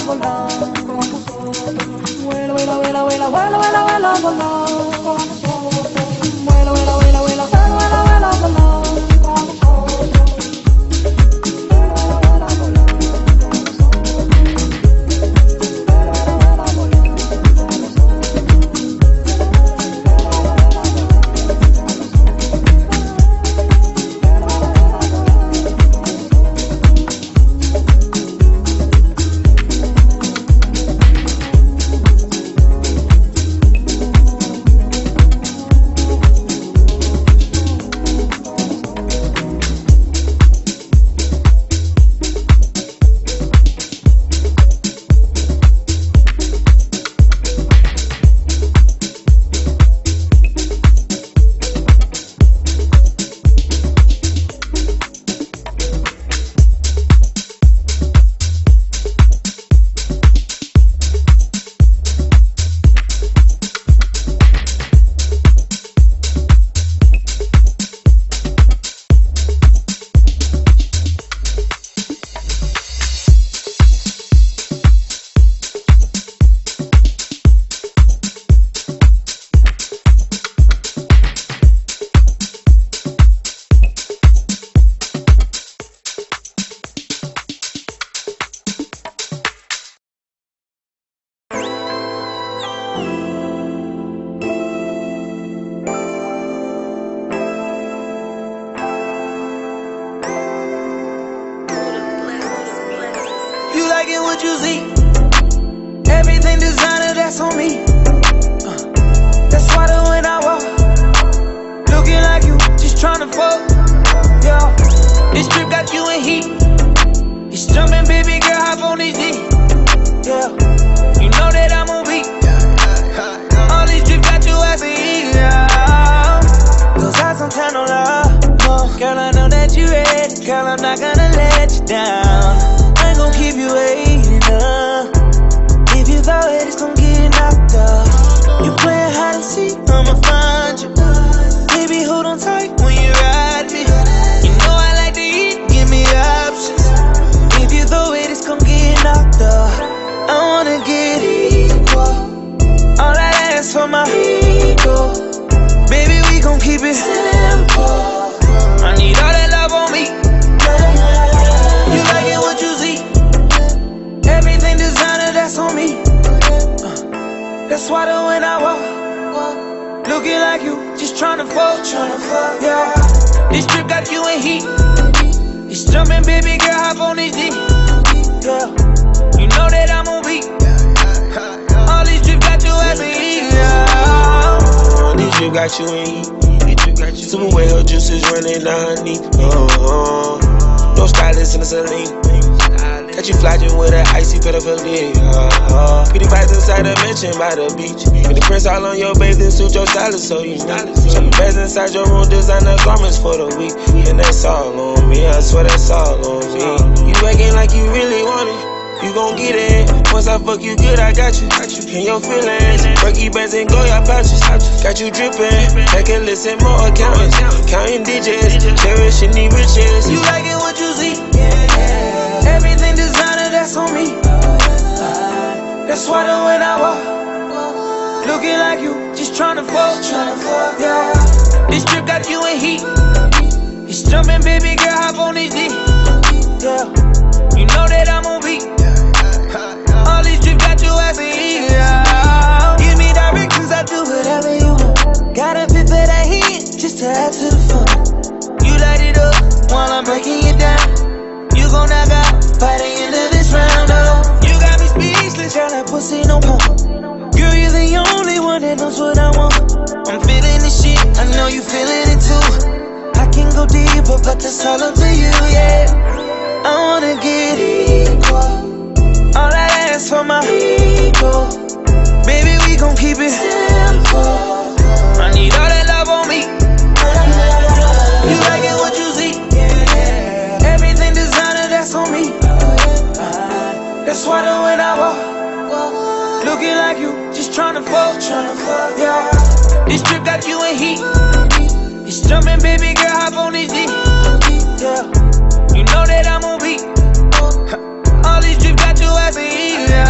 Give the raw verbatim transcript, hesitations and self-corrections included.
volar con nosotros. Vuela, vuela, vuela, vuela, vuela, vuela, vuela, volar con nosotros. Vuela, vuela, vuela, vuela, vuela, vuela, vuela, volar con nosotros. Got you in heat. Super way her juices running down her knee. Uh-huh. No stylist in the saline. Got you flogging with that icy pedophilia. Uh-huh. Pretty vibes inside a mansion by the beach. With the prints all on your bathing suit, your stylist so you know. Some beds inside your room, designer garments for the week. And that's all on me, I swear that's all on me. You acting like you really want it. You gon' get it. Once I fuck you good, I got you. In your feelings. Berkey bands and Goya pouches. Got you drippin'. Make it listen more accountants. Counting digits. Cherishing the riches. You like it what you see. Everything designer, that's on me. That's why the when I walk, looking like you, just tryna fuck. Yeah. This trip got you in heat. It's jumping, baby girl, hop on this D. Yeah. You know that I'm on beat. All these trips got you asking eat. Yeah. Give me directions, I do whatever you want. Got a bit for that heat, just to add to the fun. You light it up while I'm breaking it down. You gon' knock out by the end of this round, oh. You got me speechless, girl, that pussy no pump. Girl, you're the only one that knows what I want. I'm feeling this shit, I know you feeling it too. I can go deeper, but that's all up to you, yeah. I wanna get equal. All I ask for my people. Baby, we gon' keep it simple. I need all that love on me. You like it what you see. Everything designer, that's on me. That's why the when I walk, looking like you, just tryna fuck. Yeah. This trip got you in heat. It's jumping, baby girl, hop on this D. Yeah. You know that I'm on beat. All these drips got your ass eating.